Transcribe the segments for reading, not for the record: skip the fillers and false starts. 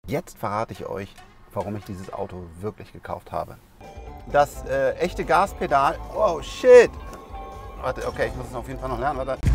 Jetzt verrate ich euch, warum ich dieses Auto wirklich gekauft habe. Das echte Gaspedal, oh shit! Warte, okay, ich muss es auf jeden Fall noch lernen, warte.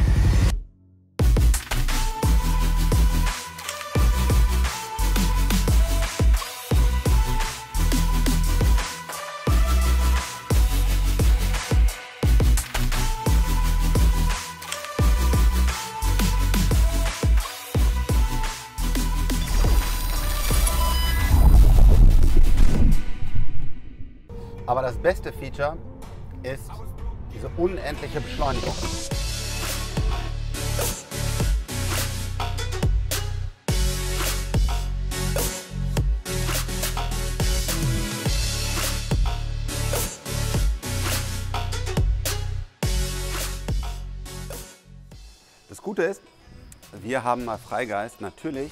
Aber das beste Feature ist diese unendliche Beschleunigung. Das Gute ist, wir haben bei Freigeist natürlich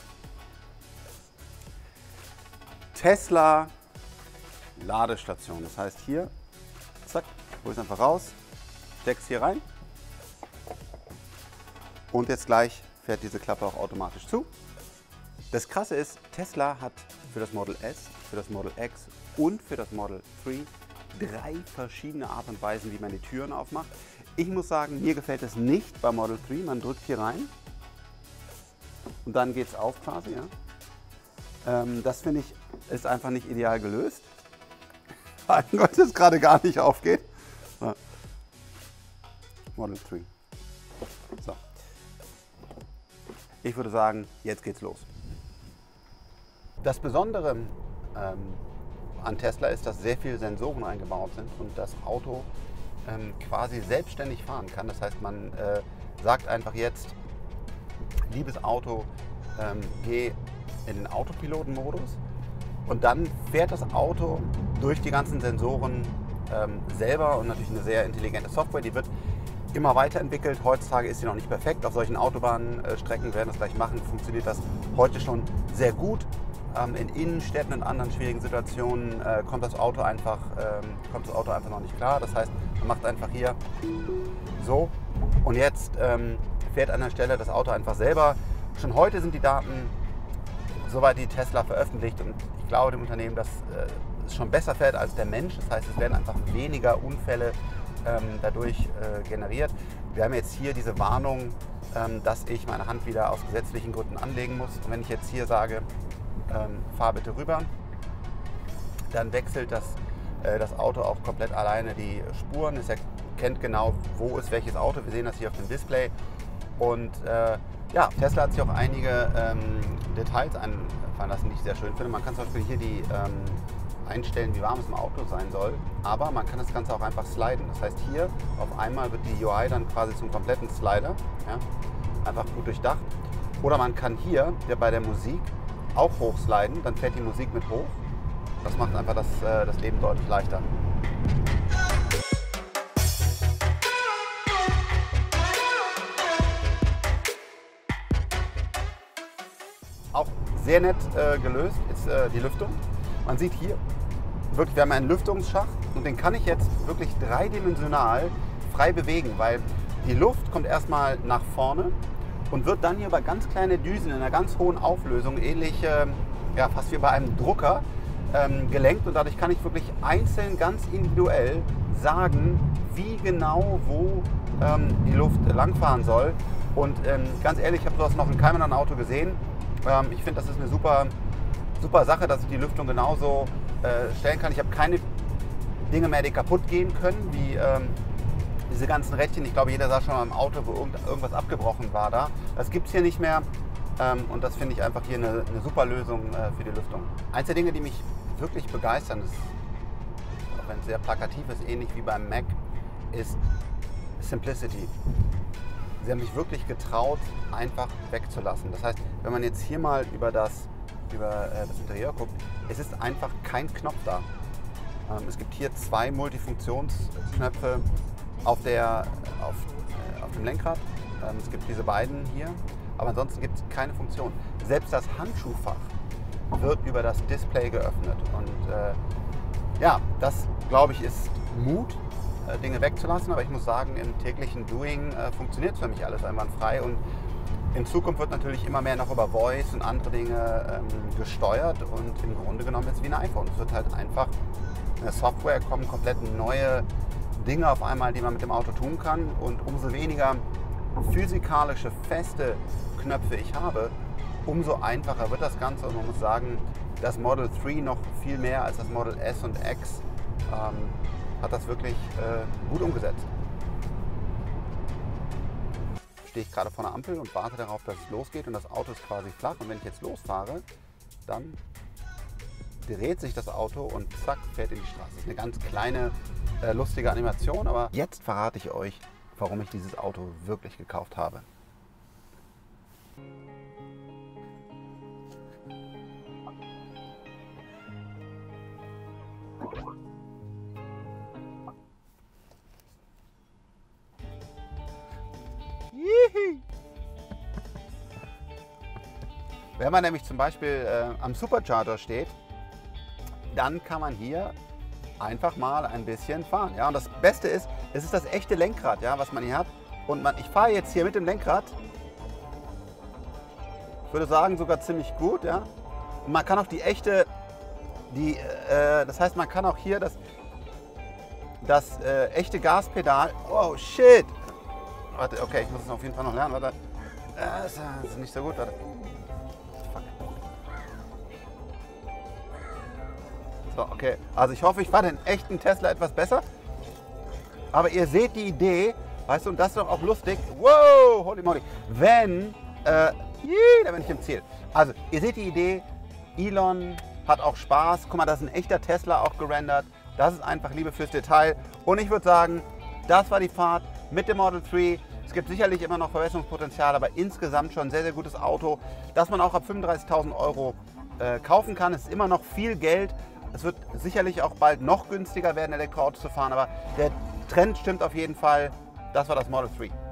Tesla Ladestation. Das heißt hier, zack, hol es einfach raus, steckst hier rein und jetzt gleich fährt diese Klappe auch automatisch zu. Das Krasse ist, Tesla hat für das Model S, für das Model X und für das Model 3 3 verschiedene Art und Weisen, wie man die Türen aufmacht. Ich muss sagen, mir gefällt es nicht bei Model 3. Man drückt hier rein und dann geht es auf quasi. Ja. Das finde ich ist einfach nicht ideal gelöst. Weil es gerade gar nicht aufgeht. So. Model 3. So. Ich würde sagen, jetzt geht's los. Das Besondere an Tesla ist, dass sehr viele Sensoren eingebaut sind und das Auto quasi selbstständig fahren kann. Das heißt, man sagt einfach jetzt, liebes Auto, geh in den Autopiloten-Modus. Und dann fährt das Auto durch die ganzen Sensoren selber und natürlich eine sehr intelligente Software, die wird immer weiterentwickelt. Heutzutage ist sie noch nicht perfekt. Auf solchen Autobahnstrecken werden das gleich machen. Funktioniert das heute schon sehr gut. In Innenstädten und anderen schwierigen Situationen kommt das Auto einfach noch nicht klar. Das heißt, man macht einfach hier so und jetzt fährt an der Stelle das Auto einfach selber. Schon heute sind die Daten soweit die Tesla veröffentlicht und ich glaube dem Unternehmen, dass es schon besser fährt als der Mensch. Das heißt, es werden einfach weniger Unfälle dadurch generiert. Wir haben jetzt hier diese Warnung, dass ich meine Hand wieder aus gesetzlichen Gründen anlegen muss. Und wenn ich jetzt hier sage, fahr bitte rüber, dann wechselt das Auto auch komplett alleine die Spuren. Es erkennt genau, wo ist welches Auto. Wir sehen das hier auf dem Display. Und ja, Tesla hat sich auch einige Details einfallen lassen, die ich sehr schön finde. Man kann zum Beispiel hier die einstellen, wie warm es im Auto sein soll, aber man kann das Ganze auch einfach sliden. Das heißt, hier auf einmal wird die UI dann quasi zum kompletten Slider, ja, einfach gut durchdacht. Oder man kann hier bei der Musik auch hochsliden, dann fährt die Musik mit hoch. Das macht einfach das Leben deutlich leichter. Auch sehr nett gelöst ist die Lüftung. Man sieht hier, wirklich, wir haben einen Lüftungsschacht und den kann ich jetzt wirklich dreidimensional frei bewegen, weil die Luft kommt erstmal nach vorne und wird dann hier über ganz kleine Düsen in einer ganz hohen Auflösung, ähnlich ja, fast wie bei einem Drucker, gelenkt und dadurch kann ich wirklich einzeln, ganz individuell sagen, wie genau wo die Luft langfahren soll. Und ganz ehrlich, ich habe sowas noch in keinem anderen Auto gesehen. Ich finde, das ist eine super Sache, dass ich die Lüftung genauso stellen kann. Ich habe keine Dinge mehr, die kaputt gehen können, wie diese ganzen Rädchen. Ich glaube, jeder sah schon mal im Auto, wo irgendwas abgebrochen war da. Das gibt es hier nicht mehr und das finde ich einfach hier eine super Lösung für die Lüftung. Eins der Dinge, die mich wirklich begeistern, ist, auch wenn es sehr plakativ ist, ähnlich wie beim Mac, ist Simplicity. Sie haben sich wirklich getraut, einfach wegzulassen. Das heißt, wenn man jetzt hier mal über das Interieur guckt, es ist einfach kein Knopf da. Es gibt hier 2 Multifunktionsknöpfe auf dem Lenkrad. Es gibt diese beiden hier, aber ansonsten gibt es keine Funktion. Selbst das Handschuhfach wird über das Display geöffnet. Und ja, das, glaube ich, ist Mut, Dinge wegzulassen, aber ich muss sagen, im täglichen Doing funktioniert für mich alles einwandfrei und In Zukunft wird natürlich immer mehr noch über Voice und andere Dinge gesteuert und im Grunde genommen ist es wie ein iPhone. Es wird halt einfach in der Software kommen komplett neue Dinge auf einmal, die man mit dem Auto tun kann und umso weniger physikalische, feste Knöpfe ich habe, umso einfacher wird das Ganze und man muss sagen, das Model 3 noch viel mehr als das Model S und X hat das wirklich gut umgesetzt. Stehe ich gerade vor einer Ampel und warte darauf, dass es losgeht und das Auto ist quasi flach und wenn ich jetzt losfahre, dann dreht sich das Auto und zack, fährt in die Straße. Das ist eine ganz kleine, lustige Animation, aber jetzt verrate ich euch, warum ich dieses Auto wirklich gekauft habe. Wenn man nämlich zum Beispiel am Supercharger steht, dann kann man hier einfach mal ein bisschen fahren. Ja? Und das Beste ist, es ist das echte Lenkrad, ja, was man hier hat. Und ich fahre jetzt hier mit dem Lenkrad, ich würde sagen sogar ziemlich gut. Ja? Und man kann auch die echte, das heißt, man kann auch hier das echte Gaspedal, oh shit, warte, okay, ich muss es auf jeden Fall noch lernen, warte, das ist nicht so gut, warte. So, okay. Also ich hoffe, ich fahre den echten Tesla etwas besser. Aber ihr seht die Idee, weißt du, und das ist doch auch lustig. Wow, holy moly. Da bin ich im Ziel. Also, ihr seht die Idee, Elon hat auch Spaß. Guck mal, das ist ein echter Tesla auch gerendert. Das ist einfach Liebe fürs Detail. Und ich würde sagen, das war die Fahrt mit dem Model 3. Es gibt sicherlich immer noch Verbesserungspotenzial, aber insgesamt schon ein sehr, sehr gutes Auto, das man auch ab 35.000 € kaufen kann. Es ist immer noch viel Geld. Es wird sicherlich auch bald noch günstiger werden, Elektroautos zu fahren, aber der Trend stimmt auf jeden Fall. Das war das Model 3.